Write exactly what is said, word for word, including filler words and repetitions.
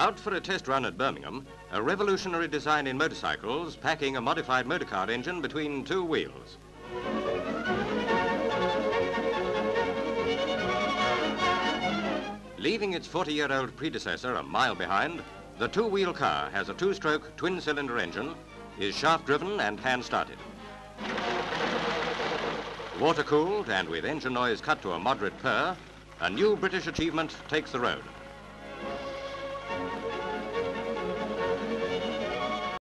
Out for a test run at Birmingham, a revolutionary design in motorcycles packing a modified motorcar engine between two wheels. Leaving its forty-year-old predecessor a mile behind, the two-wheel car has a two-stroke twin-cylinder engine, is shaft-driven and hand-started. Water-cooled and with engine noise cut to a moderate purr, a new British achievement takes the road.